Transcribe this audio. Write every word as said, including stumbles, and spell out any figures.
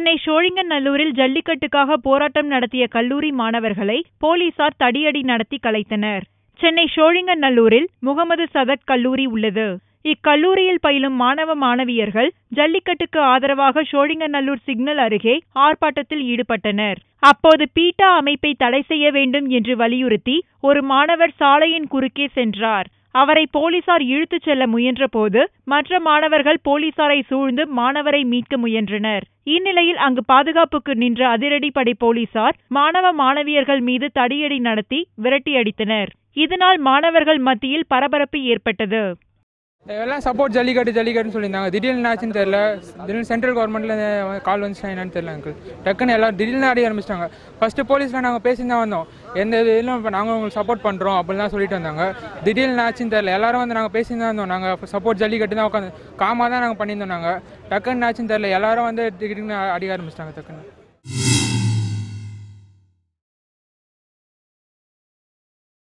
சென்னை சோழிங்கநல்லூரில் ஜல்லிக்கட்டுக்காக போராட்டம் நடத்திய கல்லூரி மாணவர்களை போலீசார் தடியடி நடத்தி கலைத்தனர். சென்னை சோழிங்கநல்லூரில் முகமது சதக் கல்லூரி உள்ளது. இக்கல்லூரியில் பயிலும் மாணவ மாணவியர்கள் ஜல்லிக்கட்டுக்கு ஆதரவாக சோழிங்கநல்லூர் சிக்னல் அருகே ஆர்ப்பாட்டத்தில் ஈடுபட்டனர். அப்போது பீட்டா அமைப்பை தடை செய்ய வேண்டும் என்று வலியுறுத்தி ஒரு மாணவர் சாலையின் குறுக்கே சென்றார். அவரை போலீசார் இழுத்துச் செல்ல முயன்ற போது மற்ற மாணவர்கள் போலீசாரை சூழ்ந்து மாணவரை மீட்க முயன்றனர். இந்நிலையில் அங்கு பாதுகாப்புக்கு நின்ற அதிரடிப்படை போலீசார் மாணவ மாணவியர்கள் மீது தடியடி நடத்தி விரட்டியடித்தனர். இதனால் மாணவர்கள் மத்தியில் பரபரப்பு ஏற்பட்டது. எல்லாம் சப்போர்ட் ஜல்லிக்கட்டு ஜல்லிக்கட்டுன்னு சொல்லியிருந்தாங்க. திடீர்னு என்னாச்சுன்னு தெரியல. திடீர்னு சென்ட்ரல் கவர்மெண்ட்ல கால் வந்துச்சுன்னா என்னன்னு தெரியல அங்கிள். டக்குன்னு எல்லாம் திடீர்னு அடி ஆரம்பிச்சிட்டாங்க. ஃபர்ஸ்ட் போலீஸ்ல நாங்கள் பேசிட்டு தான் வந்தோம். எந்த இதுலையும் இப்போ நாங்கள் உங்களுக்கு சப்போர்ட் பண்ணுறோம் அப்படிலாம் சொல்லிட்டு வந்தாங்க. திடீர்னு ஆச்சுன்னு தெரியல. எல்லாரும் வந்து நாங்கள் பேசிட்டு தான் வந்தோம். நாங்கள் சப்போர்ட் ஜல்லிக்கட்டு தான் உட்காந்து காமாக தான் நாங்கள் பண்ணியிருந்தோம். நாங்கள் டக்குன்னு ஆச்சுன்னு தெரியல. எல்லாரும் வந்து திடீர்னு அடி ஆரம்பிச்சிட்டாங்க டக்குன்னு.